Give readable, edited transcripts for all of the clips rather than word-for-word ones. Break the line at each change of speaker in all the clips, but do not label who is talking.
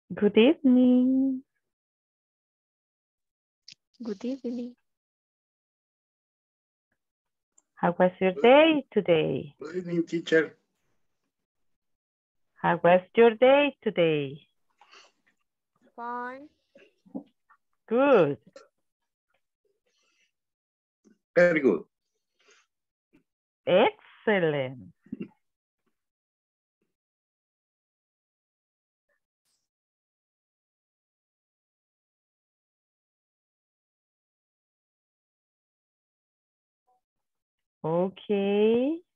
Good evening.
Good evening.
How was your day today?
Good evening, teacher.
How was your day today?
Fine.
Good.
Very good.
Excellent. Okay.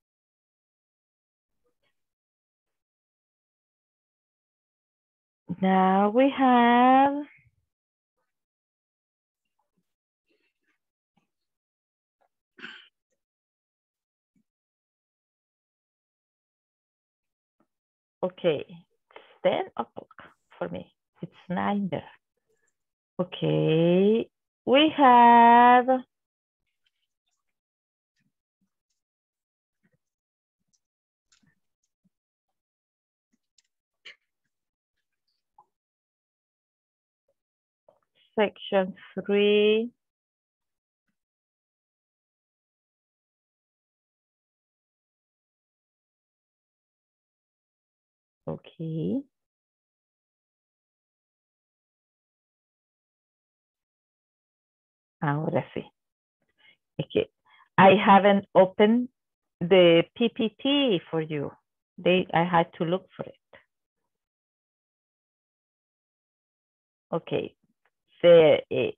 Now we have okay. It's 10 o'clock for me. It's 9 there. Okay. We have section 3. Okay. Ahora sí. Okay. I haven't opened the PPT for you. I had to look for it. Okay. There is.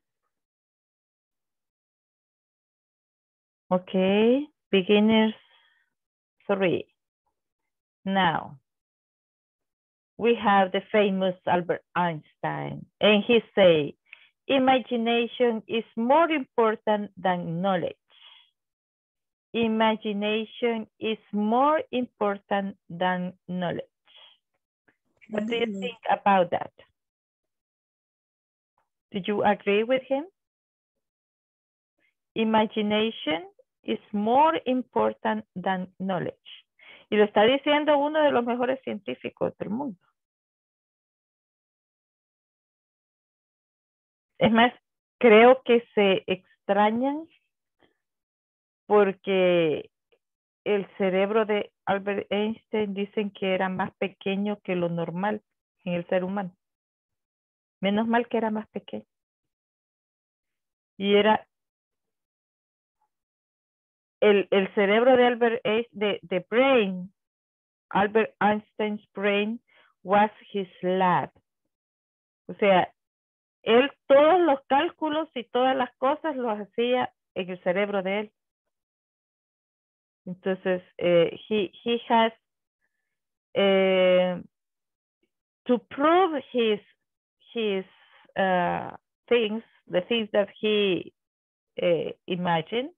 Okay. Beginners 3. Now, we have the famous Albert Einstein, and he say, imagination is more important than knowledge. Imagination is more important than knowledge. What do you think about that? Do you agree with him? Imagination is more important than knowledge. Y lo está diciendo uno de los mejores científicos del mundo. Es más, creo que se extrañan porque el cerebro de Albert Einstein dicen que era más pequeño que lo normal en el ser humano. Menos mal que era más pequeño. Y era el cerebro de Albert Einstein, the brain, Albert Einstein's brain was his lab. O sea, él todos los cálculos y todas las cosas los hacía en el cerebro de él. Entonces, he has to prove his things, the things that he imagined.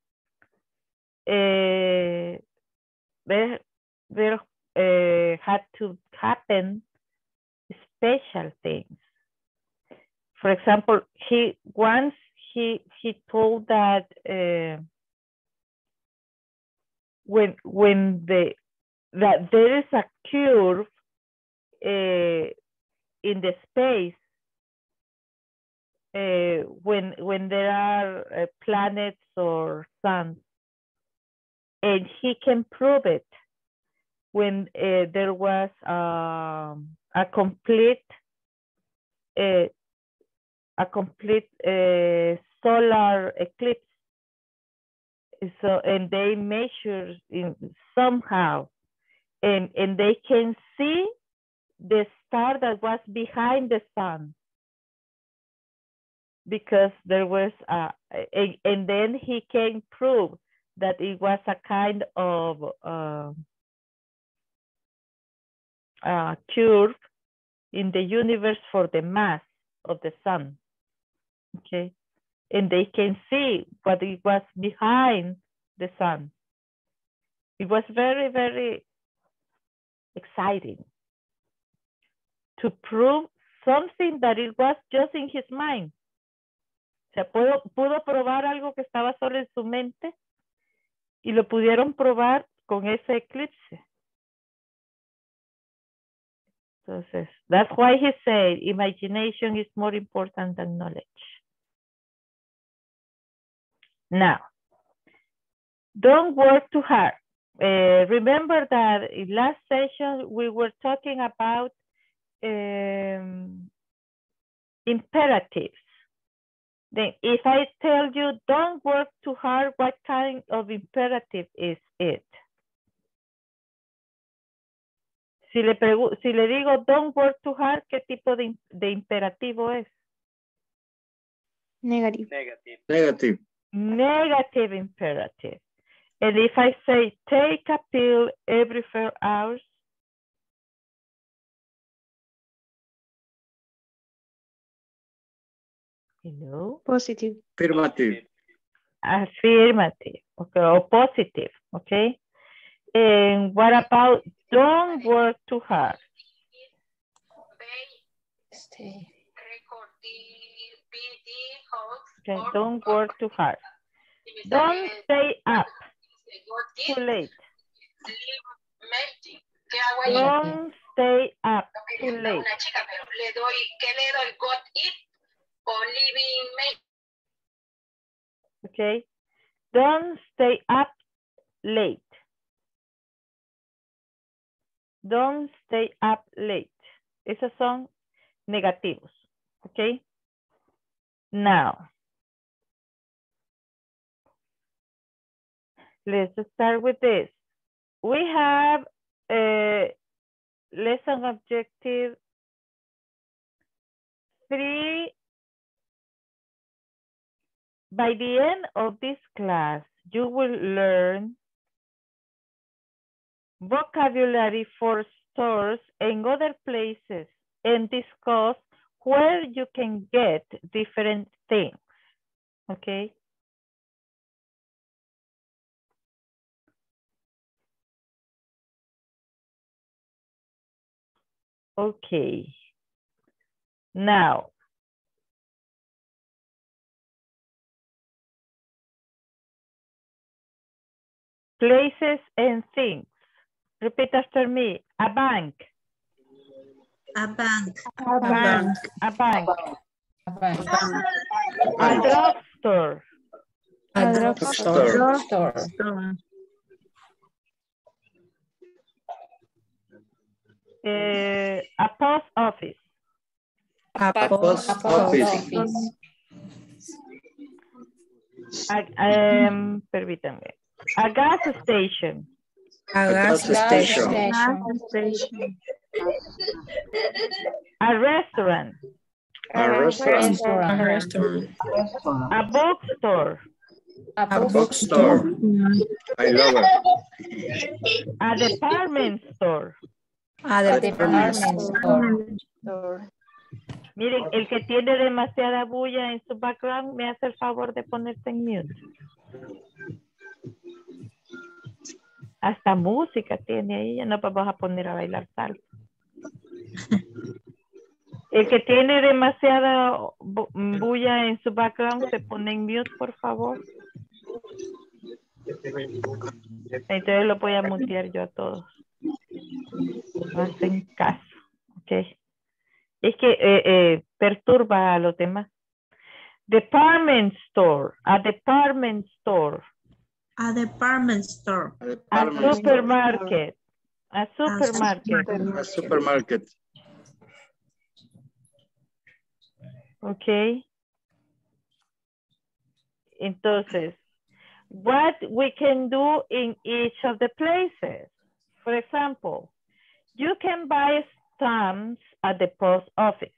There had to happen special things. For example, he told that that there is a curve in the space when there are planets or suns, and he can prove it when there was a complete solar eclipse. So, and they measure somehow, and they can see the star that was behind the sun, because there was and then he can prove that it was a kind of curve in the universe for the mass of the sun. Okay. And they can see what it was behind the sun. It was very, very exciting to prove something that it was just in his mind. O sea, pudo probar algo que estaba solo en su mente y lo pudieron probar con ese eclipse. Entonces, that's why he said imagination is more important than knowledge. Now, don't work too hard. Remember that in last session we were talking about imperatives. Then if I tell you don't work too hard, what kind of imperative is it? Si le digo don't work too hard, ¿qué tipo de imperativo es?
Negative.
Negative.
Negative imperative. And if I say take a pill every 4 hours, hello?
Positive.
Affirmative.
Affirmative, okay, or positive, okay? And what about don't work too hard? Okay, don't work too hard. Don't stay up too late. Don't stay up too late. Okay, don't stay up late. Don't stay up late. Esos son negativos. Okay. Now, let's start with this. We have a lesson objective 3. By the end of this class, you will learn vocabulary for stores and other places and discuss where you can get different things, okay? Okay. Now, places and things. Repeat after me. A bank.
A bank.
A bank.
A bank.
A bank.
A drugstore.
A
drugstore.
Store.
A post office.
A
post office.
Permítanme. A gas station.
A gas station.
A restaurant.
A restaurant.
A restaurant.
A bookstore.
A bookstore.
I love it.
A department store.
A
Department
department
store.
Miren, el que tiene demasiada bulla en su background, me hace el favor de ponerse en mute. Hasta música tiene ahí, ya no vamos a poner a bailar salsa. El que tiene demasiada bulla en su background, se pone en mute, por favor. Entonces lo voy a mutear yo a todos. No hacen caso. Ok. Es que perturba a los demás. Department store. A department store.
A department store.
A supermarket. A supermarket.
A supermarket.
Ok. Entonces, what we can do in each of the places. For example, you can buy stamps at the post office.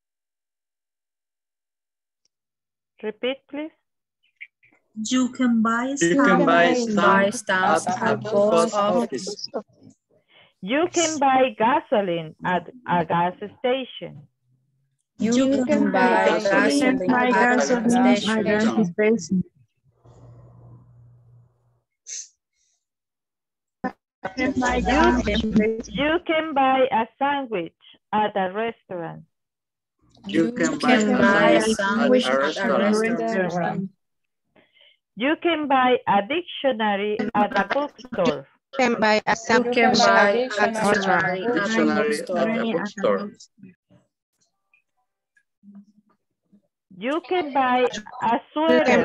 Repeat, please.
You can buy
stamps
stamps
at the post office.
You can buy gasoline at a gas station.
You can buy gasoline at a gas station.
You can buy a sandwich at a restaurant.
You can buy a sandwich at a restaurant.
You can buy a dictionary at a bookstore.
Can buy a
You can buy a
Dictionary at the bookstore.
You can buy a sweater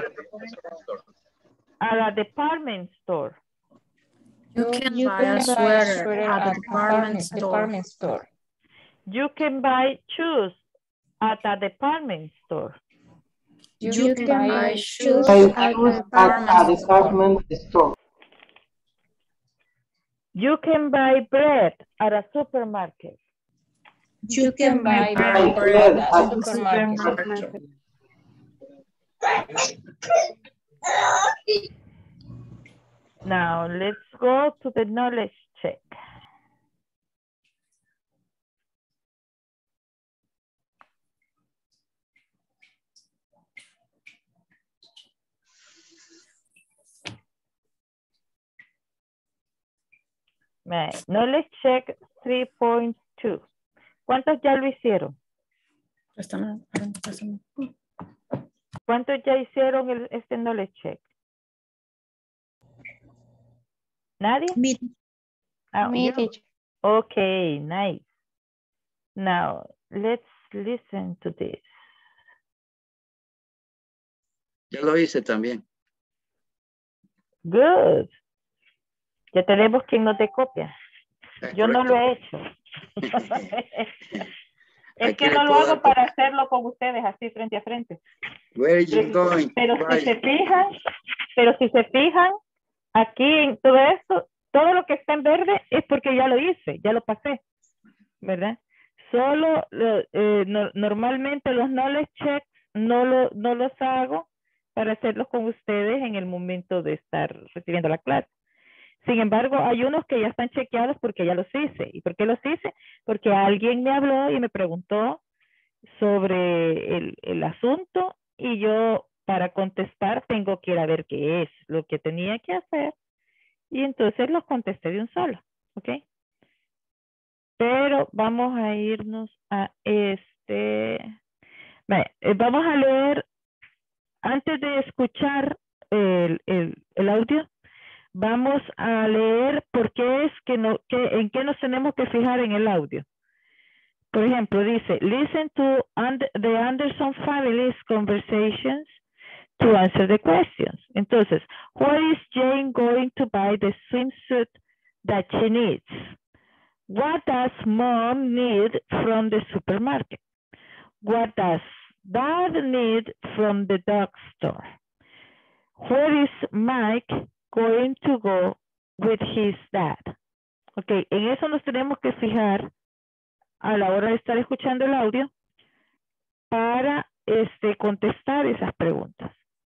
at a department store.
You can buy a sweater at the department store.
You can buy shoes at a department store.
You can buy shoes
Buy
at
shoes
the
at a
department store.
department store.
You can buy bread at a supermarket.
You can buy
Buy
bread
bread
at
at
the
the
supermarket.
Now let's go to the knowledge check. Knowledge check 3.2. ¿Cuántos ya lo hicieron? ¿Cuántos ya hicieron este knowledge check? ¿Nadie?
Me.
Ah,
Me,
you?
teacher.
Okay, nice. Now, let's listen to this.
Ya lo hice también.
Good. Ya tenemos quien no te copia. Yo no lo he hecho. Es
Aquí
que
le
no lo
puedo
hago
dar
para hacerlo con ustedes así frente a frente.
Where are you going?
Pero
Bye.
si se fijan, aquí en todo esto, todo lo que está en verde es porque ya lo hice, ya lo pasé, ¿verdad? Solo normalmente los knowledge checks no los hago para hacerlos con ustedes en el momento de estar recibiendo la clase. Sin embargo, hay unos que ya están chequeados porque ya los hice. ¿Y por qué los hice? Porque alguien me habló y me preguntó sobre el asunto y yo para contestar tengo que ir a ver qué es lo que tenía que hacer y entonces los contesté de un solo, ¿ok? Pero vamos a irnos a vamos a leer, antes de escuchar el audio, vamos a leer por qué es en qué nos tenemos que fijar en el audio. Por ejemplo, dice, listen to the Anderson family's conversations to answer the questions. Entonces, where is Jane going to buy the swimsuit that she needs? What does mom need from the supermarket? What does dad need from the dog store? Where is Mike going to go with his dad? Ok, en eso nos tenemos que fijar a la hora de estar escuchando el audio para contestar esas preguntas.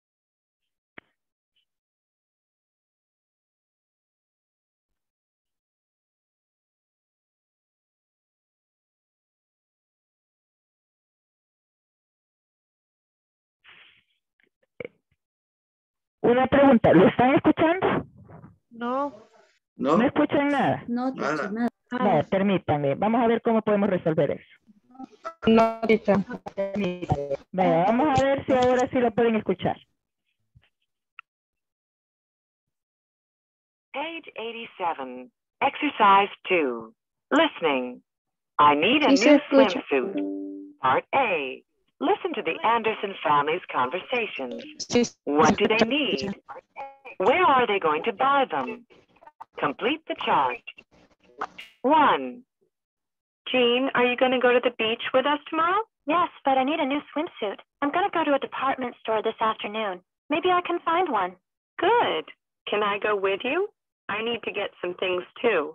Una pregunta, ¿lo están escuchando?
No.
¿No?
¿No escuchan nada?
No,
Nada.
nada.
No, permítanme, vamos a ver cómo podemos resolver eso.
No, teacher.
Vamos a ver si ahora sí lo pueden escuchar.
Page 87, exercise 2, listening. I need a
Sí se
new
escucha.
swimsuit. Part A, listen to the Anderson family's conversations.
Sí,
What do they need? Where are they going to buy them? Complete the chart. 1. Jean, are you going to go to the beach with us tomorrow?
Yes, but I need a new swimsuit. I'm going to go to a department store this afternoon. Maybe I can find one.
Good. Can I go with you? I need to get some things too.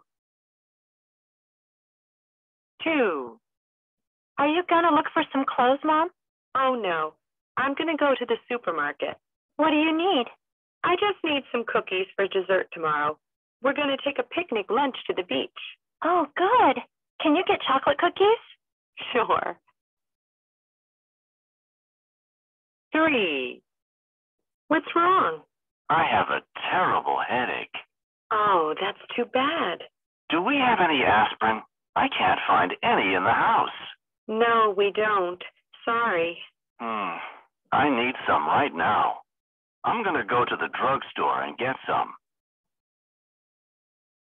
2.
Are you going to look for some clothes, Mom?
Oh no, I'm going to go to the supermarket.
What do you need?
I just need some cookies for dessert tomorrow. We're going to take a picnic lunch to the beach.
Oh, good. Can you get chocolate cookies?
Sure. 3. What's wrong?
I have a terrible headache.
Oh, that's too bad.
Do we have any aspirin? I can't find any in the house.
No, we don't. Sorry.
I need some right now. I'm going to go to the drugstore and get some.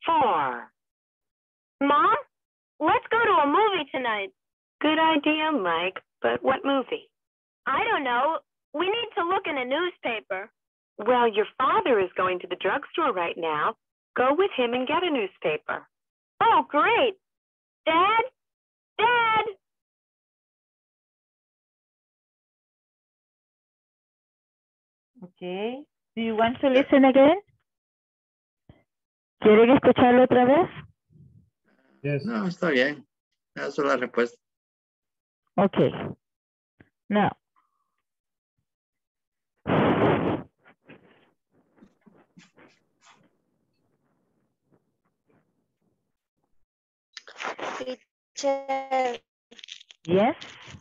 4.
Mom, let's go to a movie tonight.
Good idea, Mike, but what movie?
I don't know. We need to look in a newspaper.
Well, your father is going to the drugstore right now. Go with him and get a newspaper.
Oh, great. Dad? Dad?
Okay. Do you want to listen again? ¿Quieren escucharlo otra vez?
Yes. No, está bien. Esa es la respuesta.
Okay. Now.
Teacher,
Yes.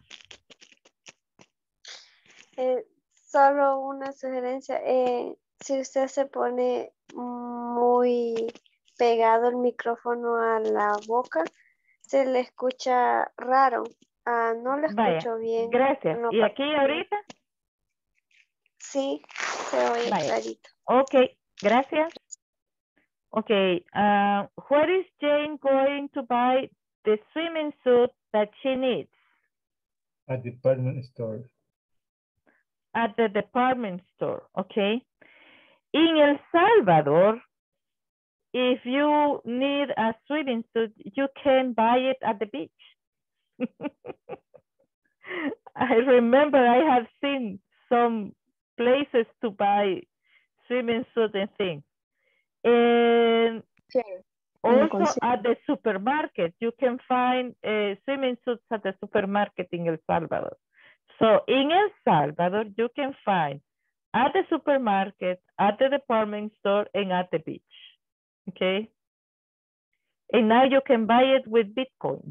solo una sugerencia. Si usted se pone muy pegado el micrófono a la boca, se le escucha raro. No lo escucho
Vaya,
bien.
gracias.
No,
¿Y aquí ahorita?
Sí, se oye
Vaya.
clarito.
Okay, gracias. Okay, where is Jane going to buy the swimming suit that she needs?
At the department store.
At the department store, okay. In El Salvador, if you need a swimming suit, you can buy it at the beach. I remember I have seen some places to buy swimming suits and things. And also at the supermarket, you can find swimming suits at the supermarket in El Salvador. So in El Salvador, you can find at the supermarket, at the department store, and at the beach. Okay. And now you can buy it with Bitcoins.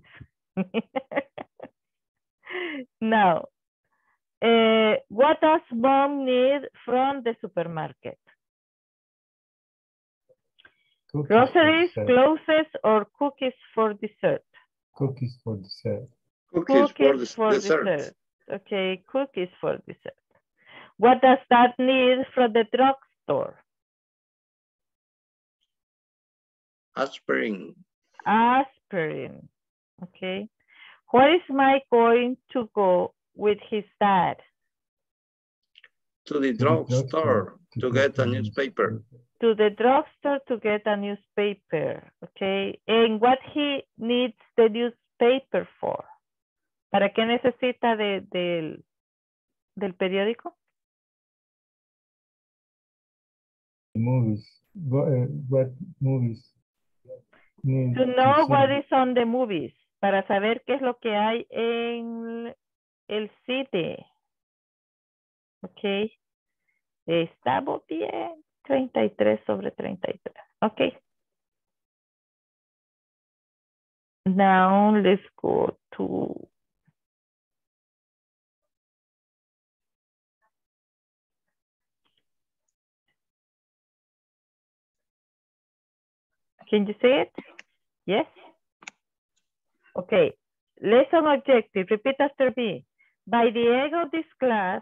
Now, what does mom need from the supermarket?
Cookies
Groceries,
for dessert.
clothes, or cookies for dessert?
Cookies for dessert.
Cookies for dessert.
Okay, cookies for dessert. What does that need from the drugstore?
Aspirin.
Aspirin. Okay. Where is Mike going to go with his dad?
To the drugstore to get a newspaper.
To the drugstore to get a newspaper. Okay. And what he needs the newspaper for? ¿Para qué necesita del periódico?
Movies. What movies?
To know what is on the movies. Para saber qué es lo que hay en el cine. Ok. Estamos bien. 33 sobre 33. Ok. Now let's go to Can you see it? Yes? Okay. Lesson objective. Repeat after me. By the end of this class.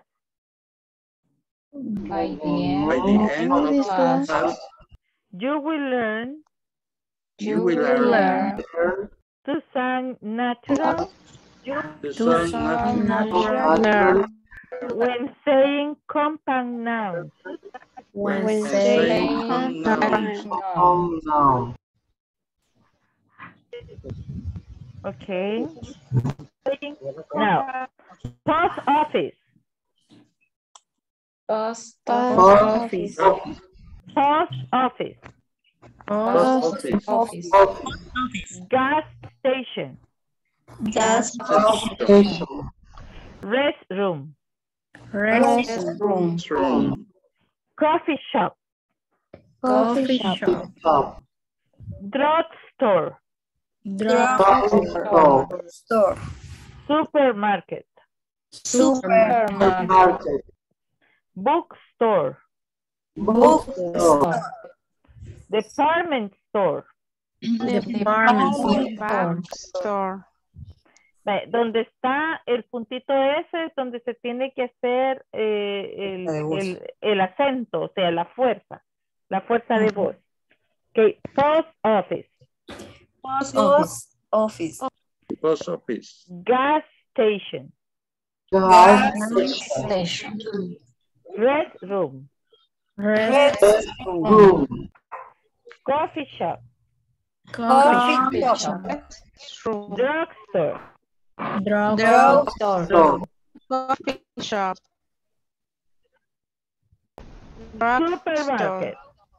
By the
By the end of this class,
You will learn.
you will learn
To sound natural.
to sound natural
When saying compound nouns.
when saying nouns.
Okay. Now, post office.
Post
Office.
Post office.
Post
office.
Gas station.
Gas
Restroom.
Restroom.
Coffee shop.
Coffee shop.
Drugstore.
Store.
Supermarket.
Supermarket.
Bookstore.
Bookstore.
Department store.
Department store.
Donde está el puntito ese, donde se tiene que hacer el acento, o sea, la fuerza de voz. Okay, post office.
Post office.
Post office.
Gas station.
Gas station.
Restroom.
Restroom.
Coffee shop.
Coffee shop.
Drugstore.
Drugstore.
Coffee shop.
Supermarket.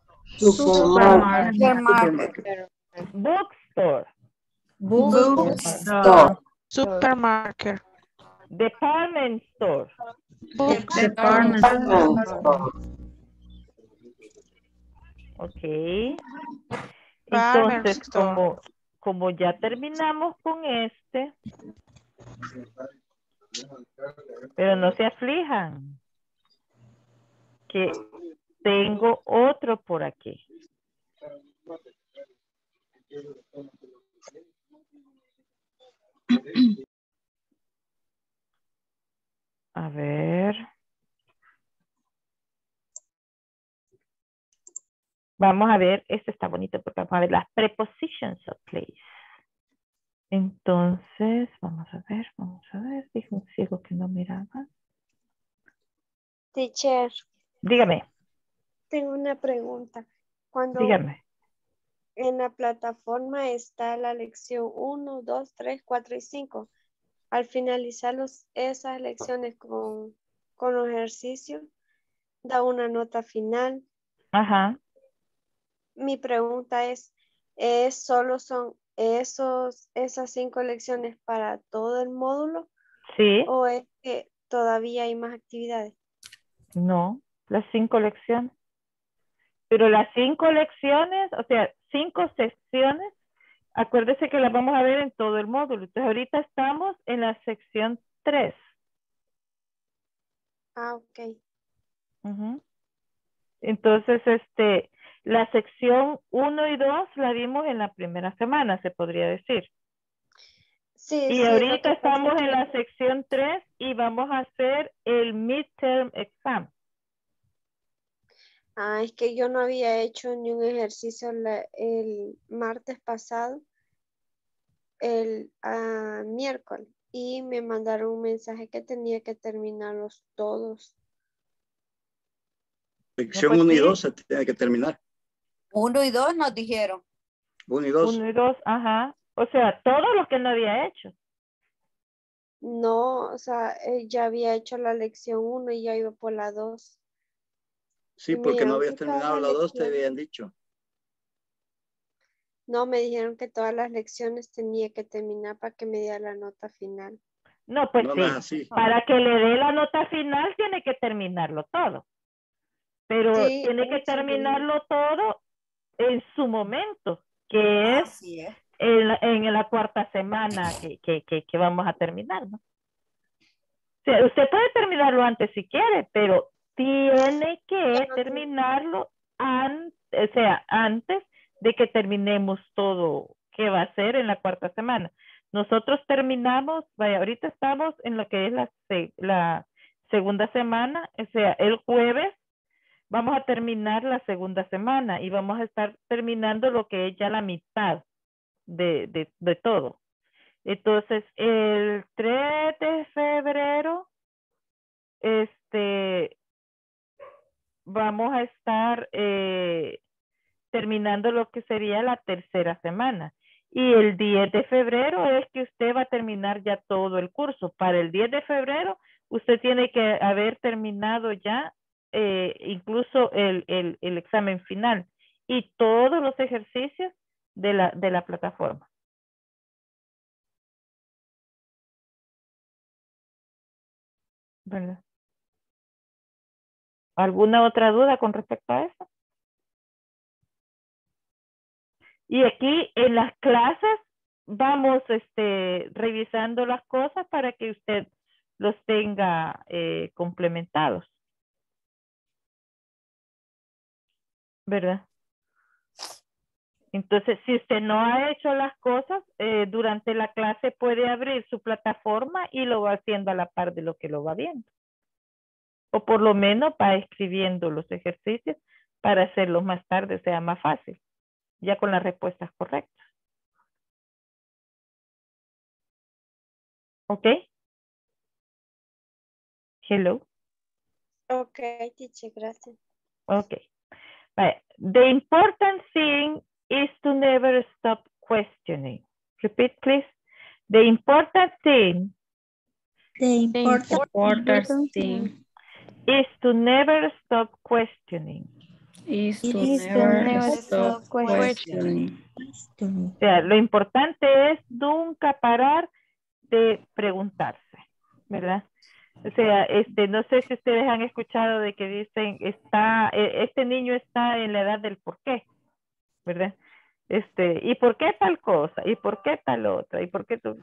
Supermarket.
Bookstore.
Bookstore.
Supermarket.
Department store.
Department store.
Ok.
Department
Entonces,
store.
como ya terminamos con este, pero no se aflijan, que tengo otro por aquí. A ver. Vamos a ver, este está bonito porque vamos a ver las prepositions of place. Entonces, vamos a ver. Dijo un ciego que no miraba.
Teacher,
Dígame,
tengo una pregunta. Cuando
dígame.
en la plataforma está la lección 1, 2, 3, 4 y 5. Al finalizar esas lecciones con los ejercicios, da una nota final.
Ajá.
Mi pregunta es, ¿solo son esas 5 lecciones para todo el módulo?
Sí.
¿O es que todavía hay más actividades?
No, las 5 lecciones. Pero las 5 lecciones, o sea, 5 secciones, acuérdese que las vamos a ver en todo el módulo. Entonces ahorita estamos en la sección 3.
Ah, ok.
Ujú. Entonces, la sección 1 y 2 la vimos en la primera semana, se podría decir.
Sí,
Y
sí, lo
ahorita
que pasa
estamos
es
en
que-
la sección 3 y vamos a hacer el midterm exam.
es que yo no había hecho ni un ejercicio el martes pasado, el miércoles, y me mandaron un mensaje que tenía que terminarlos todos.
Sección
pues
1 y
sí.
2 se tiene que terminar.
1 y 2 nos dijeron.
1 y 2.
1 y 2, ajá. O sea, todo lo que no había hecho.
No, o sea, ya había hecho la lección 1 y ya iba por la 2.
Sí,
Y me
porque no
dijeron
habías
que todas
terminado
las
la 2, te
lecciones-
habían dicho.
No, me dijeron que todas las lecciones tenía que terminar para que me diera la nota final.
No, pues
No,
sí.
no es así.
Para que le dé la nota final tiene que terminarlo todo. Pero
Sí,
tiene que
eso yo
terminarlo todo en su momento, que es
Así es.
en la cuarta semana que vamos a terminar, ¿no? O sea, usted puede terminarlo antes si quiere, pero tiene que terminarlo antes de que terminemos todo que va a ser en la cuarta semana. Nosotros terminamos, vaya, ahorita estamos en lo que es la segunda semana, o sea, el jueves vamos a terminar la segunda semana y vamos a estar terminando lo que es ya la mitad de todo. Entonces, el 3 de febrero, vamos a estar terminando lo que sería la tercera semana. Y el 10 de febrero es que usted va a terminar ya todo el curso. Para el 10 de febrero, usted tiene que haber terminado ya incluso el examen final y todos los ejercicios de la plataforma. ¿Verdad? ¿Alguna otra duda con respecto a eso? Y aquí en las clases vamos revisando las cosas para que usted los tenga complementados. ¿Verdad? Entonces, si usted no ha hecho las cosas, durante la clase puede abrir su plataforma y lo va haciendo a la par de lo que lo va viendo. O por lo menos va escribiendo los ejercicios para hacerlos más tarde, sea más fácil. ya con las respuestas correctas. ¿Ok? Hello.
Ok, teacher, gracias.
Okay. Right. The important thing is to never stop questioning. Repeat, please. The important thing
The important thing
is to never stop questioning.
is to
Is
never
stop
stop
questioning.
questioning.
O sea, lo importante es nunca parar de preguntarse, ¿verdad? O sea, no sé si ustedes han escuchado de que dicen, este niño está en la edad del por qué, ¿verdad? ¿Y por qué tal cosa? ¿Y por qué tal otra? ¿Y por qué tú?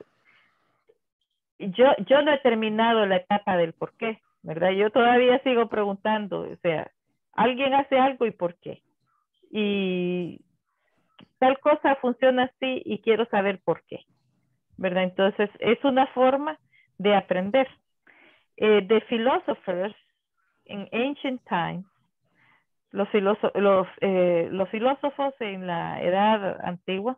Yo no he terminado la etapa del por qué, ¿verdad? Yo todavía sigo preguntando, o sea, alguien hace algo y por qué. Y tal cosa funciona así y quiero saber por qué, ¿verdad? Entonces, es una forma de aprender. The philosophers in ancient times, los filósofos en la edad antigua,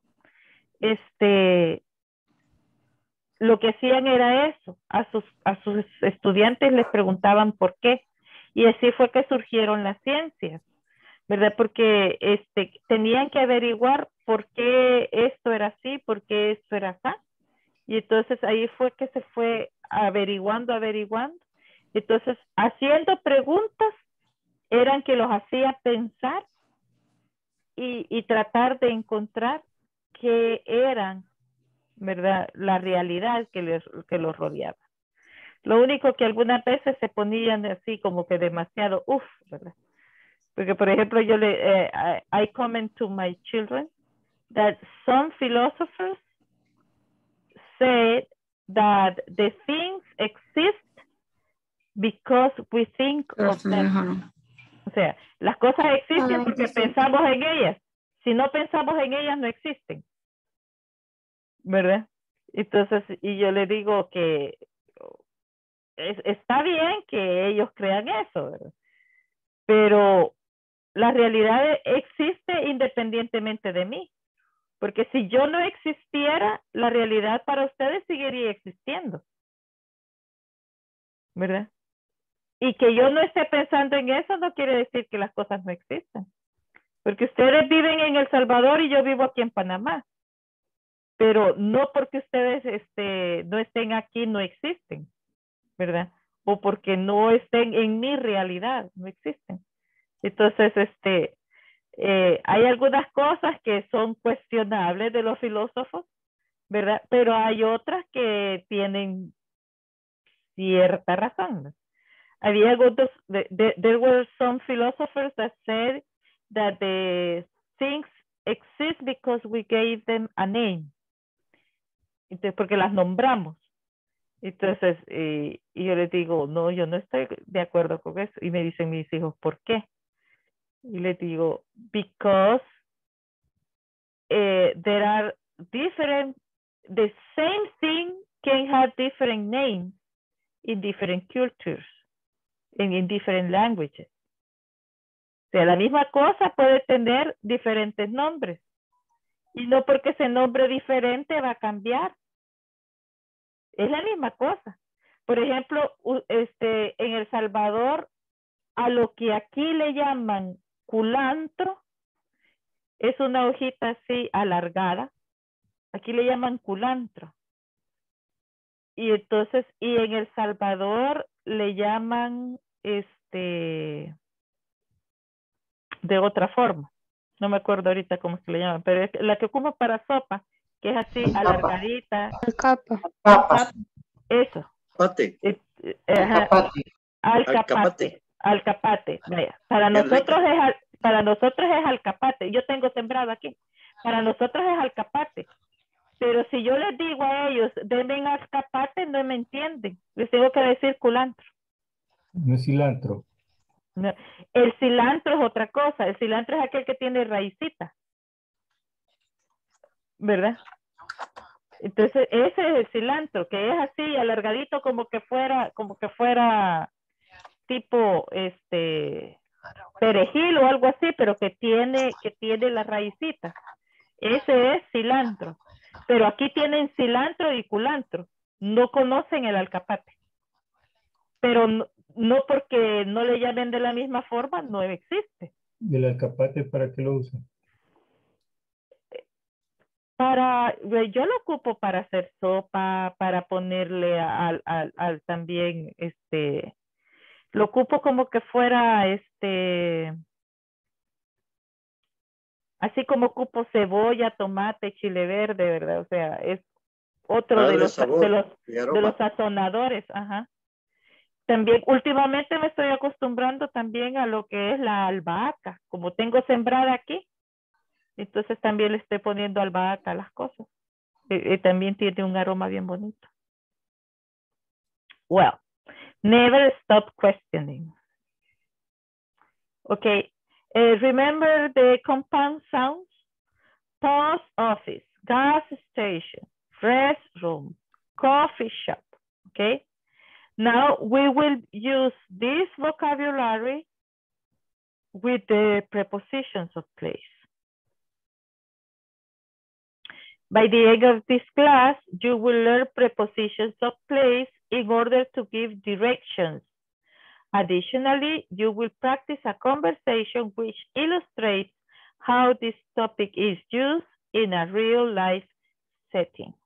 lo que hacían era eso, a sus estudiantes les preguntaban por qué, y así fue que surgieron las ciencias, ¿verdad? Porque tenían que averiguar por qué esto era así, por qué esto era así, y entonces ahí fue que se fue averiguando, entonces haciendo preguntas eran que los hacía pensar y tratar de encontrar qué eran, ¿verdad? La realidad que los rodeaba. Lo único que algunas veces se ponían así como que demasiado, ¿verdad? Porque, por ejemplo, I comment to my children that some philosophers said that the things exist because we think of them. O sea, las cosas existen porque pensamos en ellas. Si no pensamos en ellas, no existen. ¿Verdad? Entonces, y yo le digo que está bien que ellos crean eso, ¿verdad? Pero la realidad existe independientemente de mí. Porque si yo no existiera, la realidad para ustedes seguiría existiendo. ¿Verdad? Y que yo no esté pensando en eso no quiere decir que las cosas no existen. Porque ustedes viven en El Salvador y yo vivo aquí en Panamá. Pero no porque ustedes no estén aquí, no existen, ¿verdad? O porque no estén en mi realidad, no existen. Entonces, hay algunas cosas que son cuestionables de los filósofos, ¿verdad? Pero hay otras que tienen cierta razón. There were some philosophers that said that the things exist because we gave them a name. Entonces, porque las nombramos. Entonces, y yo les digo, no, yo no estoy de acuerdo con eso. Y me dicen mis hijos, ¿por qué? Y les digo, because there are different, the same thing can have different names in different cultures, in different languages. O sea, la misma cosa puede tener diferentes nombres. Y no porque ese nombre diferente va a cambiar. Es la misma cosa. Por ejemplo, en El Salvador, a lo que aquí le llaman culantro, es una hojita así alargada. Aquí le llaman culantro. Y entonces, y en El Salvador le llaman de otra forma. No me acuerdo ahorita cómo se le llama, pero es la que ocupa para sopa, que es así alargadita.
Alcapa.
Eso.
Pate.
Alcapate. Vaya. Para nosotros es alcapate. Yo tengo sembrado aquí. Para nosotros es alcapate. Pero si yo les digo a ellos, denme alcapate, no me entienden. Les tengo que decir culantro.
No es cilantro.
No. El cilantro es otra cosa. El cilantro es aquel que tiene raicita. ¿Verdad? Entonces, ese es el cilantro, que es así, alargadito como que fuera tipo, perejil o algo así, pero que tiene la raicita. Ese es cilantro. Pero aquí tienen cilantro y culantro. No conocen el alcaparte. Pero no porque no le llamen de la misma forma, no existe.
¿El alcaparte para qué lo usa?
Yo lo ocupo para hacer sopa, para ponerle al también, lo ocupo como que fuera, así como ocupo cebolla, tomate, chile verde, ¿verdad? O sea, es otro de los sazonadores, ajá. También últimamente me estoy acostumbrando también a lo que es la albahaca, como tengo sembrada aquí. Entonces también le estoy poniendo albahaca a las cosas. También tiene un aroma bien bonito. Well, never stop questioning. Okay. Remember the compound sounds? Post office, gas station, restroom, coffee shop. Okay. Now we will use this vocabulary with the prepositions of place. By the end of this class, you will learn prepositions of place in order to give directions. Additionally, you will practice a conversation which illustrates how this topic is used in a real life setting.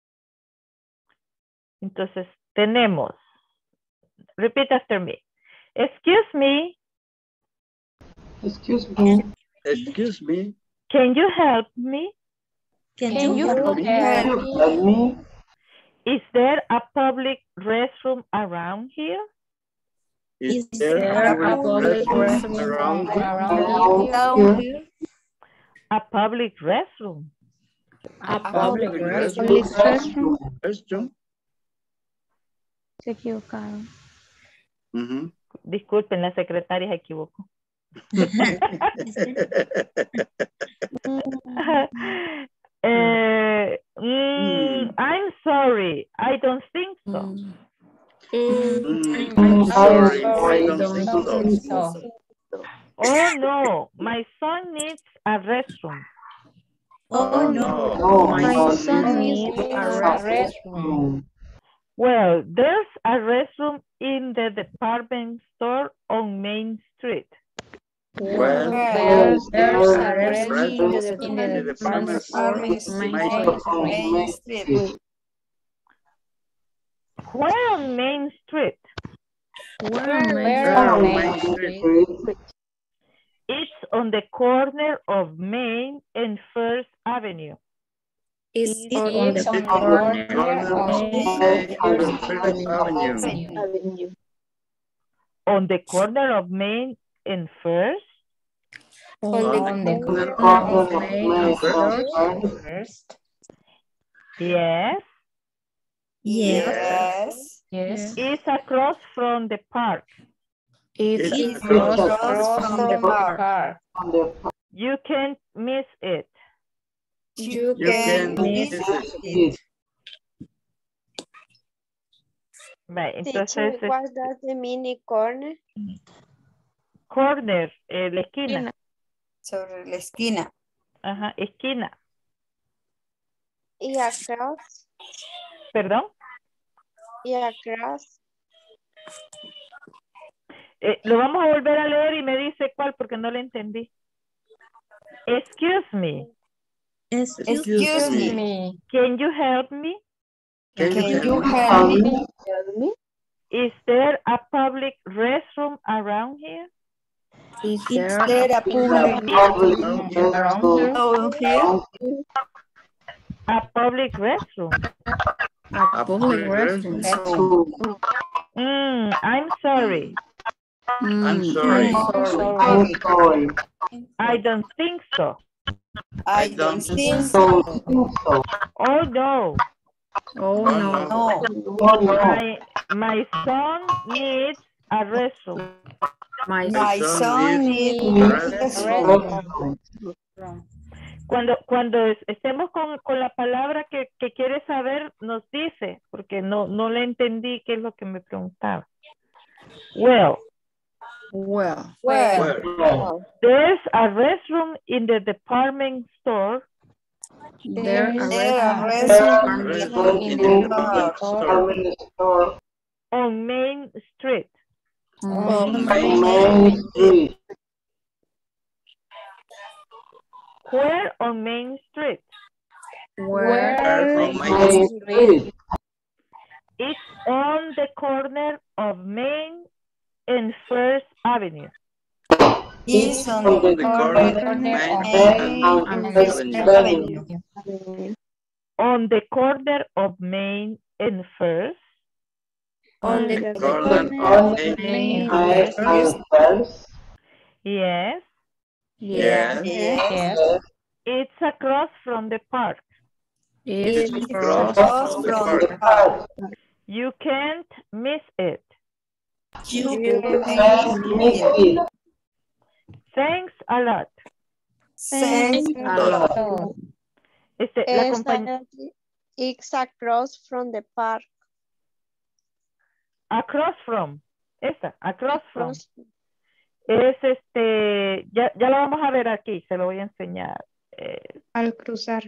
Entonces, tenemos, repeat after me. Excuse me.
Excuse me. Excuse me.
Can you help me?
Can you help me?
Is there a public restroom around here?
Is there a public restroom around here?
A public restroom.
A public restroom.
Restroom.
Se equivocaron.
Disculpen, la secretaria se equivocó. I'm sorry, I don't think so.
I'm sorry, I don't think so.
Oh no, my son needs a restroom.
Oh no, my son needs a restroom.
Well, there's a restroom in the department store on Main Street.
Well,
there's a restroom in the department store on Main Street.
Where on Main Street?
Where on Main Street?
It's on the corner of Main and First Avenue.
It's on the corner of
First Avenue.
On the corner of Main and First?
On the corner of Main and First.
Yes.
Yes.
It's across from the park.
It's across from the park.
You can't miss it.
You can miss it.
Right, entonces,
Teacher, what does the mini corner?
Corner, la esquina.
Sobre la esquina.
Ajá, esquina.
Y across.
¿Perdón?
Y across.
Lo vamos a volver a leer y me dice cuál porque no lo entendí. Excuse me.
Excuse me.
Can you help me?
Can you help me?
Is there a public restroom around here?
Is there a public restroom around here?
A public restroom.
A public restroom.
I'm sorry.
I'm sorry.
I don't think so.
I don't think so.
Oh no.
Oh no.
My son needs a restroom.
My
son needs a restroom.
Cuando estemos con la palabra que quiere saber, nos dice, porque no le entendí qué es lo que me preguntaba. Well,
Where?
There's a restroom in the department store.
There's
a
restroom in the
department store.
On Main Street.
On Main
Street.
Where on Main Street?
Where
on Main
Street.
It's on the corner of Main and First Avenue.
Is on
the corner of Main and First Avenue.
On the corner of Main and First.
on the
corner of Main and First.
Yes.
Yes.
It's across from the park.
It's across from the park.
You can't miss it.
You can miss it.
Thanks a lot.
Thanks a lot.
La compañía
It's across from the park.
across from. Esa, across from. Es ya lo vamos a ver aquí, se lo voy a enseñar.
Al cruzar.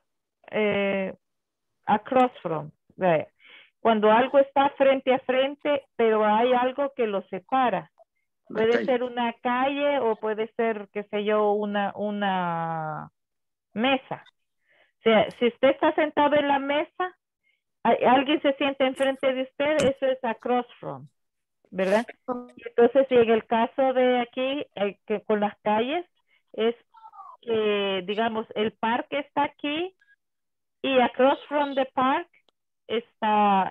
Across from. Vaya. Cuando algo está frente a frente, pero hay algo que lo separa. Puede ser una calle o puede ser, qué sé yo, una mesa. O sea, si usted está sentado en la mesa, alguien se siente enfrente de usted, eso es across from, ¿verdad? Entonces, si en el caso de aquí, que con las calles, es que, digamos, el parque está aquí y across from the park está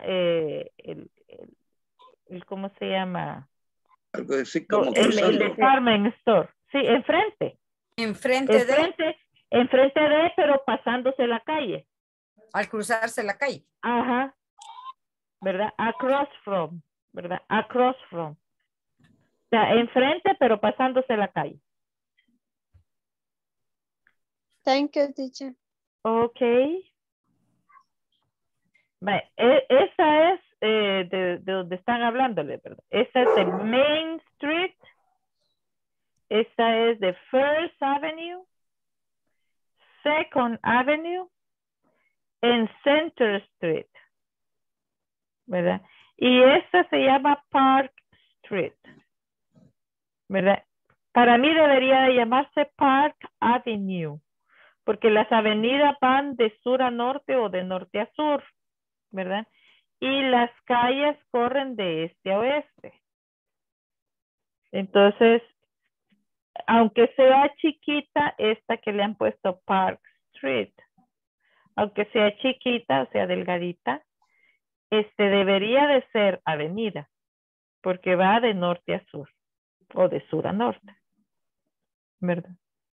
¿cómo se llama?
Algo así como
el department store. Sí, enfrente.
Enfrente
de, pero pasándose la calle.
Al cruzarse la calle.
Ajá. ¿Verdad? Across from. ¿Verdad? Across from. O sea, enfrente, pero pasándose la calle.
Thank you, teacher.
Okay. Esa es de donde están hablándole, ¿verdad? Esa es de Main Street. Esa es de First Avenue, Second Avenue, en Center Street, ¿verdad? Y esta se llama Park Street, ¿verdad? Para mí debería de llamarse Park Avenue, porque las avenidas van de sur a norte o de norte a sur, ¿verdad? Y las calles corren de este a oeste. Entonces, aunque sea chiquita, esta que le han puesto Park Street, aunque sea chiquita, o sea, delgadita, debería de ser avenida, porque va de norte a sur, o de sur a norte, ¿verdad?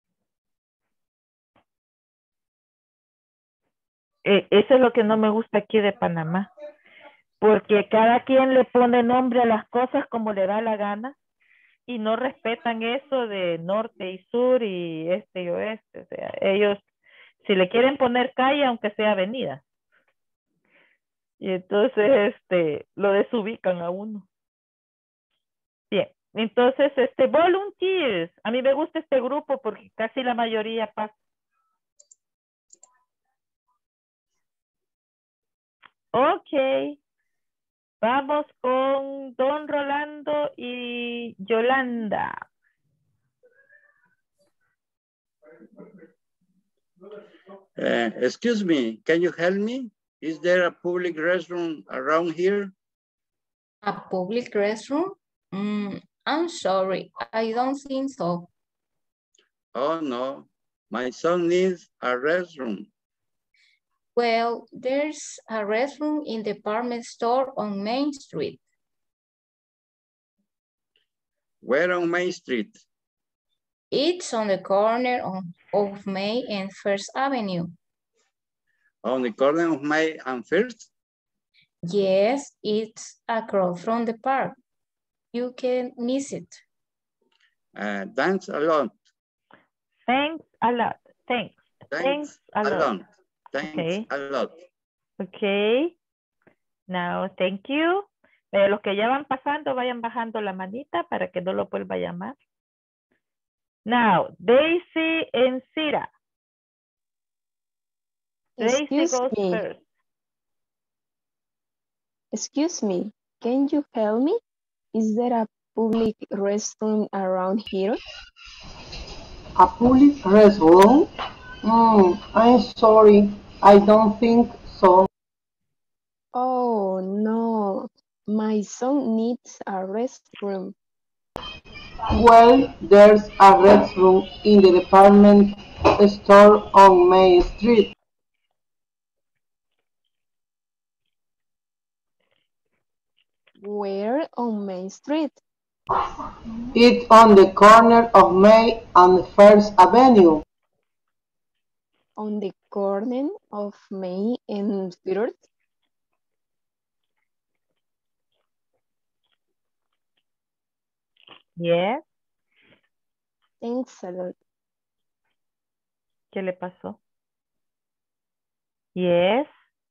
Eso es lo que no me gusta aquí de Panamá, porque cada quien le pone nombre a las cosas como le da la gana, y no respetan eso de norte y sur y este y oeste. O sea, ellos, si le quieren poner calle, aunque sea avenida. Y entonces, lo desubican a uno. Bien, entonces, volunteers. A mí me gusta este grupo porque casi la mayoría pasa. Ok. Vamos con Don Rolando y Yolanda.
Excuse me, can you help me? Is there a public restroom around here?
A public restroom? I'm sorry, I don't think so.
Oh no, my son needs a restroom.
Well, there's a restroom in the department store on Main Street.
Where on Main Street?
It's on the corner of May and First Avenue.
On the corner of May and First?
Yes, it's across from the park. You can miss it.
Thanks a lot.
Thanks a lot. Thanks. Thanks a lot.
Thanks a lot.
Okay. Now, thank you. Los que ya van pasando, vayan bajando la manita para que no lo vuelva a llamar. Now, Daisy and Sira. Daisy goes first.
Excuse me, can you help me? Is there a public restroom around here?
A public restroom? I'm sorry, I don't think so.
Oh no, my son needs a restroom.
Well, there's a restroom in the department store on Main Street.
Where on Main Street?
It's on the corner of May and First Avenue.
On the corner of May and First?
Yes.
Thanks a lot.
¿Qué le pasó? Yes.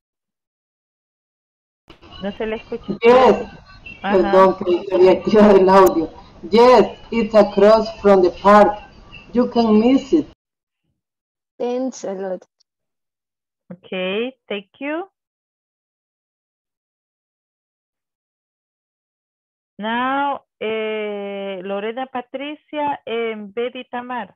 No se le escucha.
Yes. Perdón, que había activado el audio. Yes, it's across from the park. You can miss it.
Thanks a lot.
Okay, thank you. Now, Lorena Patricia and Betty Tamar.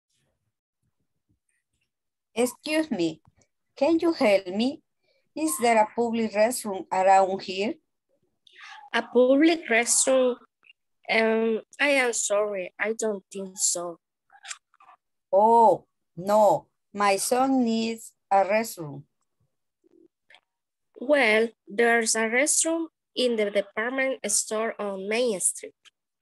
Excuse me, can you help me? Is there a public restroom around here?
A public restroom? I am sorry, I don't think so.
Oh, no, my son needs a restroom.
Well, there's a restroom in the department store on Main Street.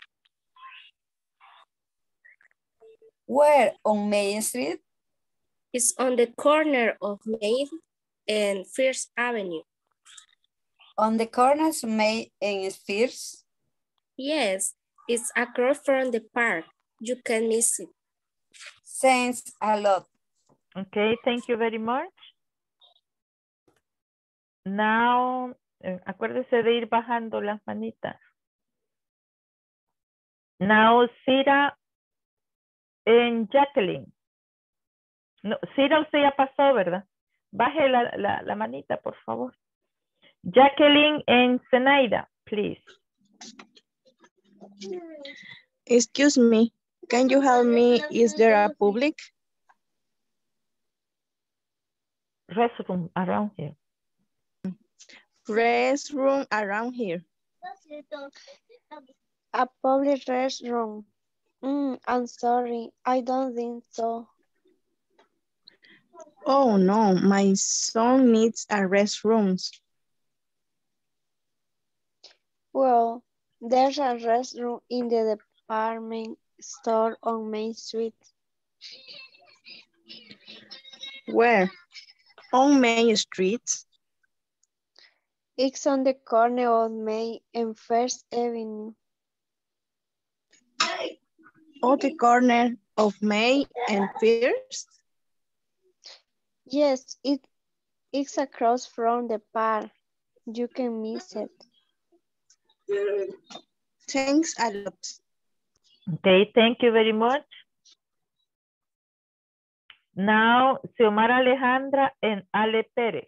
Where on Main Street?
It's on the corner of Main and First Avenue.
On the corners of Main and First?
Yes, it's across from the park. You can miss it.
Thanks a lot.
Okay, thank you very much. Now, acuérdese de ir bajando las manitas. Now, Sira and Jacqueline. No, Sira usted ya pasó, ¿verdad? Baje la manita, por favor. Jacqueline and Zenaida, please.
Excuse me, can you help me? Is there a public
restroom around here?
Restroom around here.
A public restroom. I'm sorry, I don't think so.
Oh no, my son needs a restroom.
Well, there's a restroom in the department store on Main Street.
Where? On Main Street?
It's on the corner of Main and First Avenue.
On the corner of May and First?
Yes, it's across from the park. You can miss it.
Thanks a lot.
Okay, thank you very much. Now, Xiomara Alejandra and Ale Perez.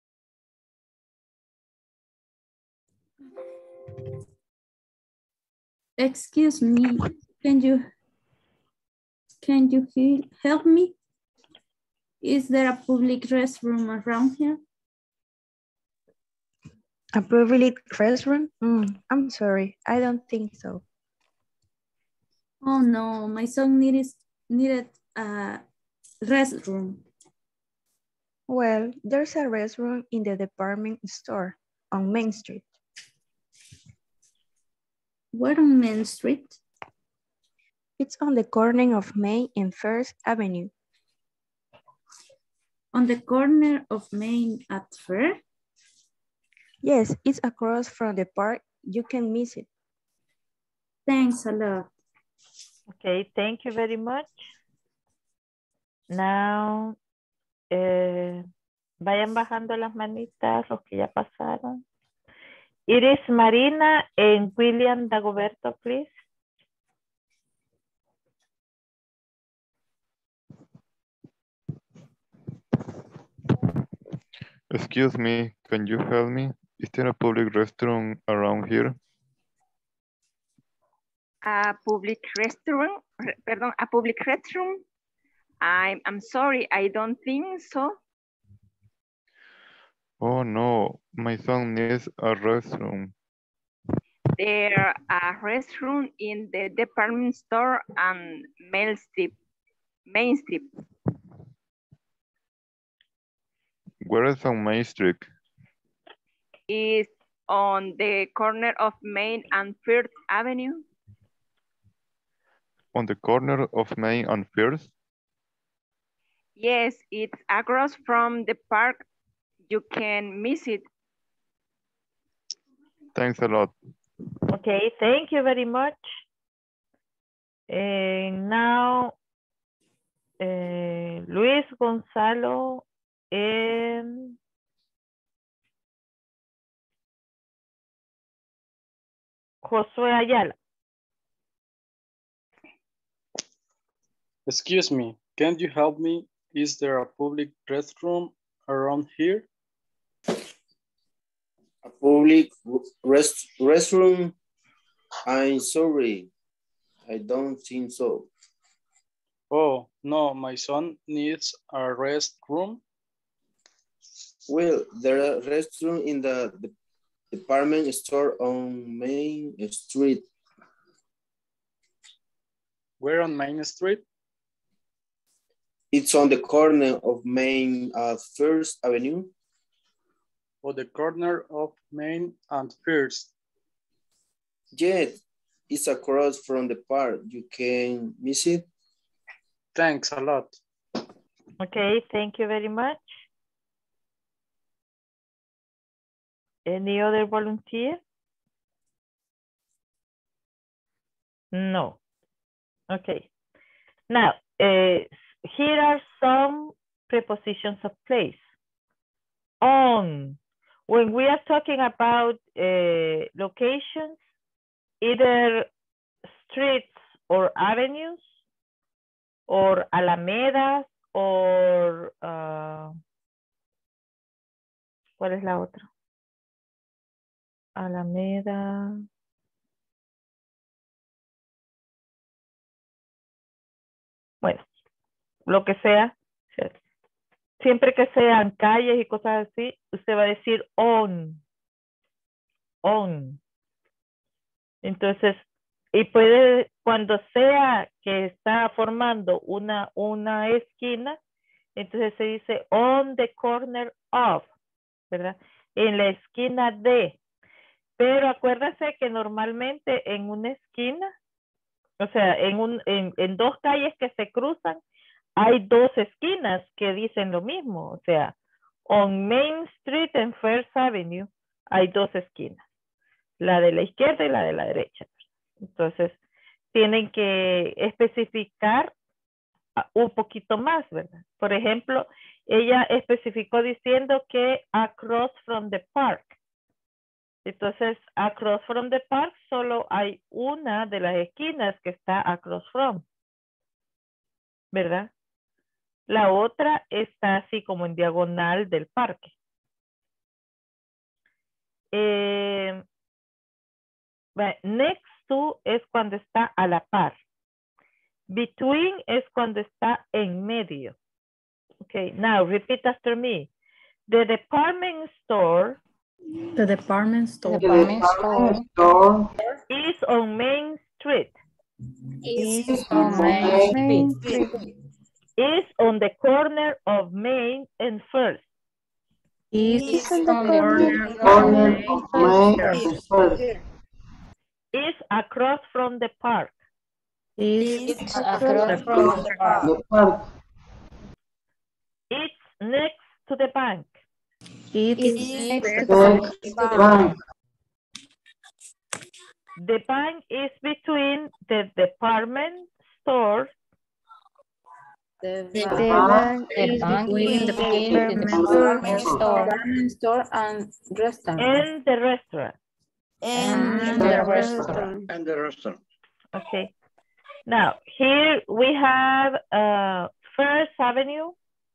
Excuse me, can you help me? Is there a public restroom around here?
A public restroom? I'm sorry, I don't think so.
Oh no, my son needed a restroom.
Well, there's a restroom in the department store on Main Street.
Where on Main Street?
It's on the corner of Main and First Avenue.
On the corner of Main at First?
Yes, it's across from the park. You can miss it.
Thanks a lot.
Okay, thank you very much. Now, vayan bajando las manitas, los que ya pasaron. It is Marina and William Dagoberto, please.
Excuse me, can you help me? Is there a public restroom around here?
A public restroom? Pardon, a public restroom? I'm sorry, I don't think so.
Oh no, my son needs a restroom.
There a restroom in the department store on Main Street.
Where is on Main Street?
It's on the corner of Main and First Avenue.
On the corner of Main and First?
Yes, it's across from the park. You can miss it.
Thanks a lot.
Okay, thank you very much. And now, Luis Gonzalo and Josué Ayala.
Excuse me, can you help me? Is there a public restroom around here?
A public restroom? I'm sorry, I don't think so.
Oh, no, my son needs a restroom.
Well, there are restrooms in the department store on Main Street.
Where on Main Street?
It's on the corner of Main First Avenue.
On the corner of Main and First.
Yes, it's across from the park. You can miss it.
Thanks a lot.
Okay, thank you very much. Any other volunteer? No. Okay. Now, here are some prepositions of place. On. When we are talking about locations, either streets or avenues, or alamedas, or ¿cuál es la otra? Alameda. Bueno, lo que sea, siempre que sean calles y cosas así, usted va a decir on. On. Entonces, y puede, cuando sea que está formando una esquina, entonces se dice on the corner of, ¿verdad? En la esquina de. Pero acuérdese que normalmente en una esquina, o sea, en dos calles que se cruzan, hay dos esquinas que dicen lo mismo. O sea, on Main Street and First Avenue hay dos esquinas. La de la izquierda y la de la derecha. Entonces, tienen que especificar un poquito más, ¿verdad? Por ejemplo, ella especificó diciendo que across from the park. Entonces, across from the park solo hay una de las esquinas que está across from, ¿verdad? La otra está así como en diagonal del parque. Next to es cuando está a la par. Between es cuando está en medio. Okay, now repeat after me. The department store.
The department store.
Is on Main Street.
Is on Main Street.
Is on the corner of Main and First.
Is on the corner of Main and First.
Is across from the park.
Is across from the park.
It's next to the bank.
It's next to the bank.
The bank is between the department store.
The bank is between the department store and restaurant.
And the restaurant.
And
the restaurant.
And the restaurant.
Okay. Now, here we have First Avenue.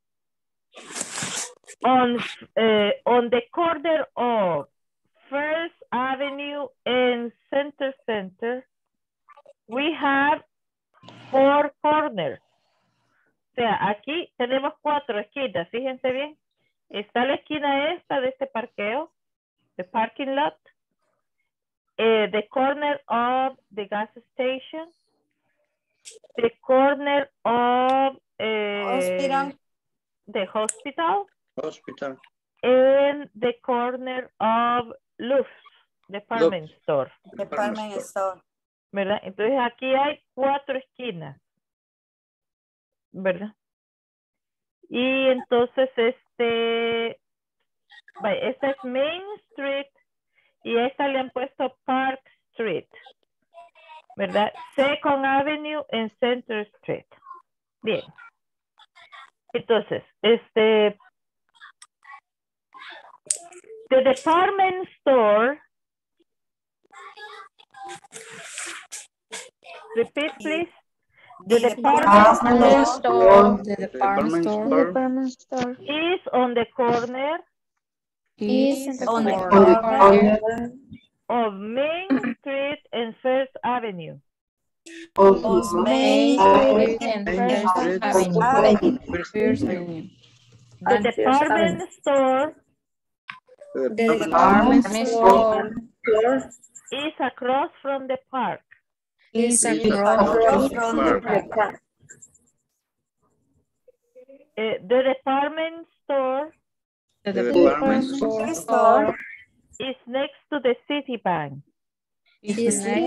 On the corner of First Avenue and Center, we have 4 corners. O sea, aquí tenemos 4 esquinas, fíjense bien. Está la esquina esta de este parqueo, the parking lot, the corner of the gas station, the corner of
hospital.
the hospital,
and
the corner of Lowe's Department Store.
Department store.
¿Verdad? Entonces aquí hay 4 esquinas. ¿Verdad? Y entonces esta es Main Street y a esta le han puesto Park Street. ¿Verdad? Second Avenue and Center Street. Bien. Entonces, the department store, repeat please. The department store is on the corner of Main Street and First Avenue.
Of Main Street and First Avenue.
The department store is across from the park. The department store is next to the Citibank. The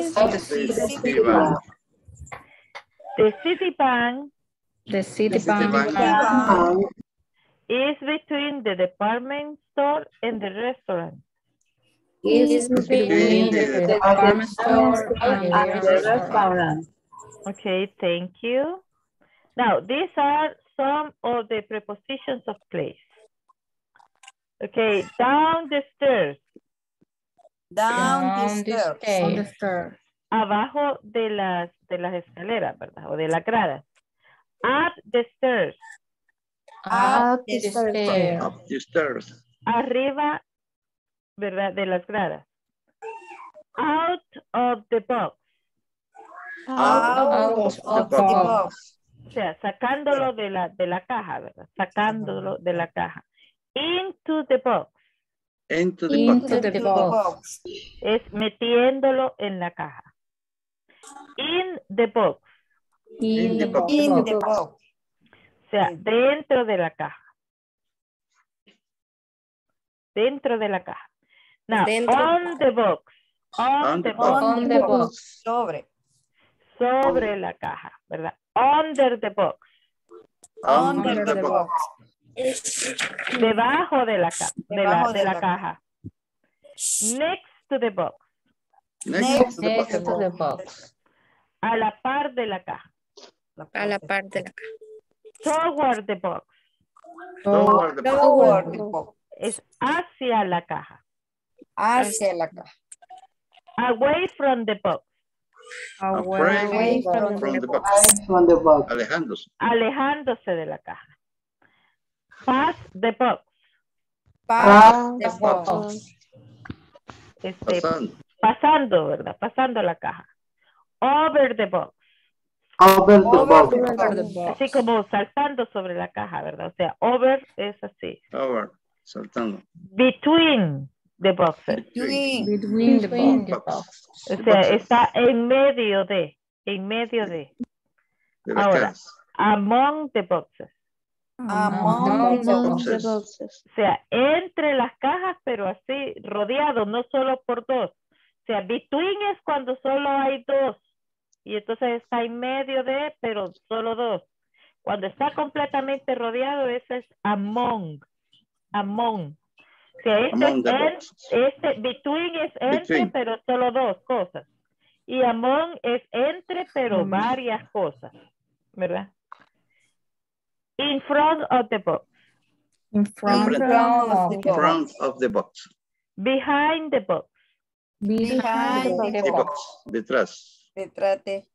Citibank is between the department store and the restaurant.
Is between the department store and the restaurant.
Okay, thank you. Now, these are some of the prepositions of place. Okay, down the stairs.
Down the stairs.
Abajo de las escaleras, ¿verdad? O de las gradas. Up the stairs.
Up the stairs.
Up the stairs.
Arriba, ¿verdad? De las gradas. Out of the box.
Out of the box.
O sea, sacándolo de la caja, ¿verdad? Sacándolo de la caja. Into the box.
Into the box.
Es metiéndolo en la caja. In the box.
In the box.
O sea, dentro de la caja. Dentro de la caja. Now, on the box. On the box. Sobre la caja, ¿verdad? Under the box.
Under the box.
Debajo de la caja. Next to the box.
Next to the box.
A la par de la caja.
A la par de la caja.
Toward the box.
Toward the box.
Es hacia la caja.
Hacia la caja.
Away from the box.
Away from the box. Alejándose.
Alejándose de la caja. Past the box.
Past the box.
Pasando, ¿verdad? Pasando la caja. Over the box.
Over the box.
Así como saltando sobre la caja, ¿verdad? O sea, over es así.
Over, saltando.
Between the boxes.
Between the boxes.
O sea, está en medio de. Ahora, among the boxes.
Among the boxes.
O sea, entre las cajas, pero así, rodeado, no solo por dos. O sea, between es cuando solo hay dos. Y entonces está en medio de, pero solo dos. Cuando está completamente rodeado, ese es among. Among. O sea, between es entre, pero solo dos cosas. Y among es entre, pero varias cosas. ¿Verdad? In front of the box.
In front
of the box.
Behind the box.
Behind the box.
Detrás.
Detrás de.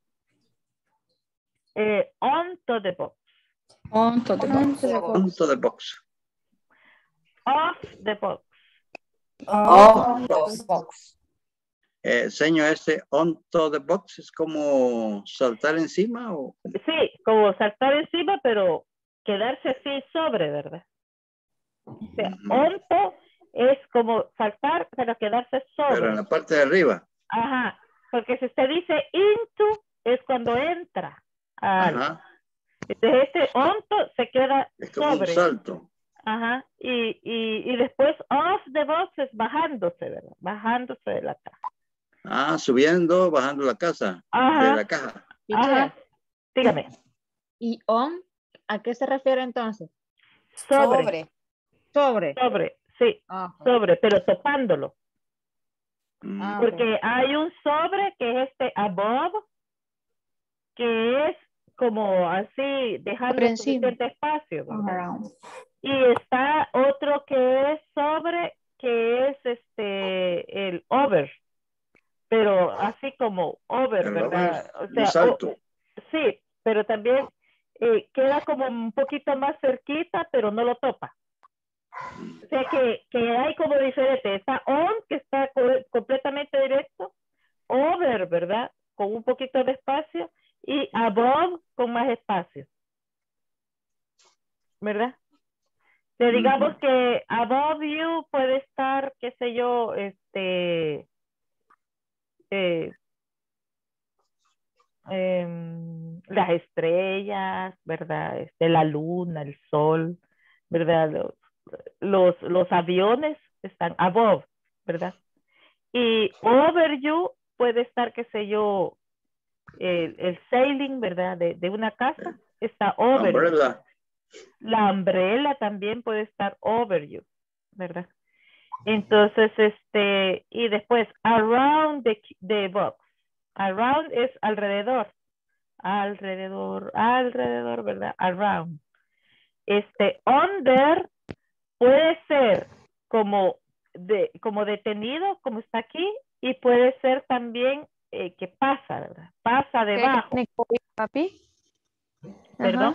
Onto the box.
Onto the box.
Onto the box.
Off the box.
Off the box.
Señor, onto the box es como saltar encima o.
Sí, como saltar encima, pero quedarse así sobre, ¿verdad? O sea, onto es como saltar, pero quedarse sobre.
Pero en la parte de arriba.
Ajá, porque si usted dice into, es cuando entra.
Ajá.
Entonces onto se queda
es como
sobre.
un salto.
Ajá, y después off the box es bajándose, ¿verdad? Bajándose de la caja.
Subiendo, bajando la casa.
Ajá.
De la caja.
Ajá. Dígame.
¿Y on? ¿A qué se refiere entonces?
Sobre, sí. Sobre, pero topándolo. Porque hay un sobre que es above, que es como así, dejando suficiente espacio. Y está otro que es sobre, que es el over, pero así como over, ¿verdad? O sea,
un salto.
Sí, pero también queda como un poquito más cerquita, pero no lo topa. O sea que hay como diferente. Está on, que está completamente directo, over, ¿verdad? Con un poquito de espacio, y above con más espacio. ¿Verdad? Digamos que above you puede estar, qué sé yo, las estrellas, ¿verdad? La luna, el sol, ¿verdad? Los aviones están above, ¿verdad? Y over you puede estar, qué sé yo, el sailing, ¿verdad? De una casa está over you. La umbrella también puede estar over you, ¿verdad? Entonces, y después, around the box. Around es alrededor. Alrededor, ¿verdad? Around. Under puede ser como detenido, como está aquí, y puede ser también que pasa, ¿verdad? Pasa debajo.
Papi.
¿Perdón?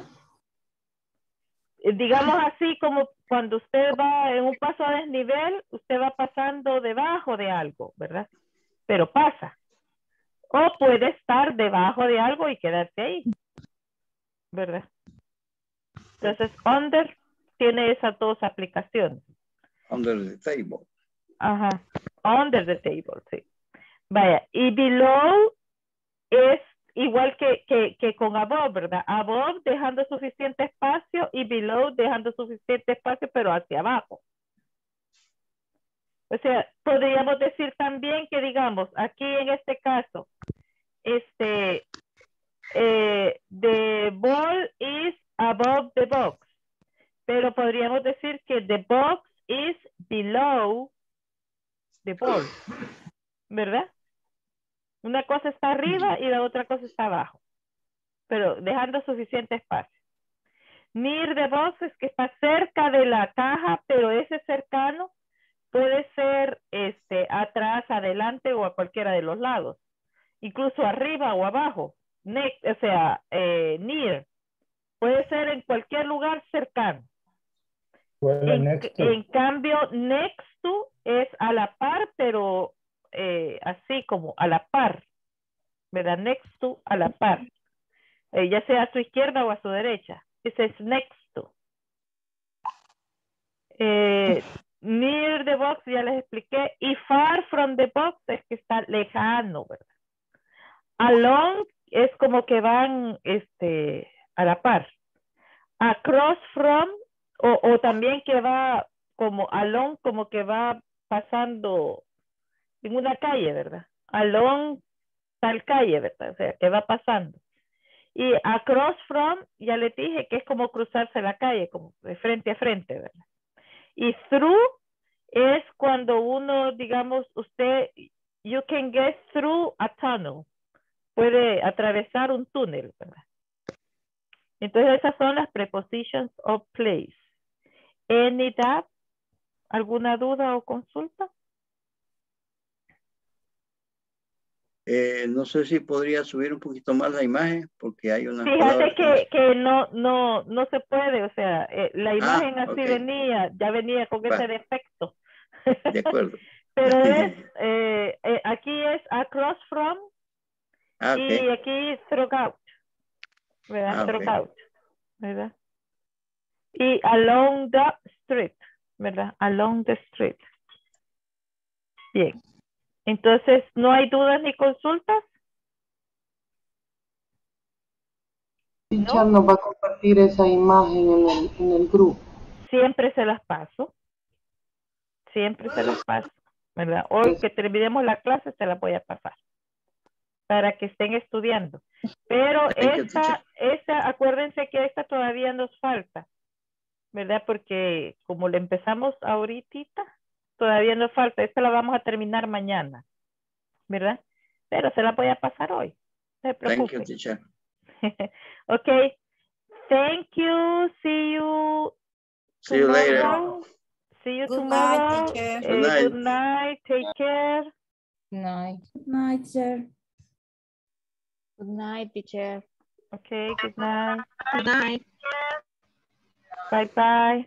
Digamos así como cuando usted va en un paso a desnivel, usted va pasando debajo de algo, ¿verdad? Pero pasa. O puede estar debajo de algo y quedarse ahí, ¿verdad? Entonces, under tiene esas dos aplicaciones.
Under the table.
Ajá. Under the table, sí. Vaya, y below es igual que con above, ¿verdad? Above dejando suficiente espacio y below dejando suficiente espacio, pero hacia abajo. O sea, podríamos decir también que, digamos, aquí en este caso, the ball is above the box. Pero podríamos decir que the box is below the ball. ¿Verdad? Una cosa está arriba y la otra cosa está abajo. Pero dejando suficiente espacio. Near the box es que está cerca de la caja, pero ese cercano puede ser atrás, adelante o a cualquiera de los lados. Incluso arriba o abajo. Next, o sea, near. Puede ser en cualquier lugar cercano. En cambio, next to es a la par, pero así como a la par. ¿Verdad? Next to, a la par. Ya sea a su izquierda o a su derecha. Ese es next to. Near the box, ya les expliqué. Y far from the box es que está lejano, ¿verdad? Along es como que van a la par. Across from, o también que va como along, como que va pasando en una calle, ¿verdad? Along tal calle, ¿verdad? O sea, que va pasando. Y across from, ya les dije que es como cruzarse la calle, como de frente a frente, ¿verdad? Y through es cuando uno, digamos, you can get through a tunnel. Puede atravesar un túnel, ¿verdad? Entonces esas son las prepositions of place. Any doubt? ¿Alguna duda o consulta?
No sé si podría subir un poquito más la imagen porque hay unas
Fíjate
palabras
que no se puede, o sea, la imagen así
ok.
venía, ya venía con
Va.
ese defecto.
De acuerdo.
Pero es, aquí es across from
Ok.
y aquí throughout, ¿verdad?
Ok.
Throughout, ¿verdad? Y along the street, ¿verdad? Along the street. Bien. Entonces, ¿no hay dudas ni consultas?
Teacher nos va a compartir esa imagen en el grupo.
Siempre se las paso. Siempre se las paso, ¿verdad? Hoy que terminemos la clase se las voy a pasar para que estén estudiando. Pero esta, acuérdense que esta todavía nos falta, ¿verdad? Porque como le empezamos ahorita, todavía nos falta. Esta la vamos a terminar mañana, ¿verdad? Pero se la voy a pasar hoy. No se preocupe.
Thank you, teacher.
Okay. Thank you. See you
See you later.
tomorrow. See you
Good
tomorrow.
night, teacher.
Good night.
Good night. Take care.
Good night.
Good night, teacher.
Good night, teacher.
Okay, good night.
Good night.
Bye-bye.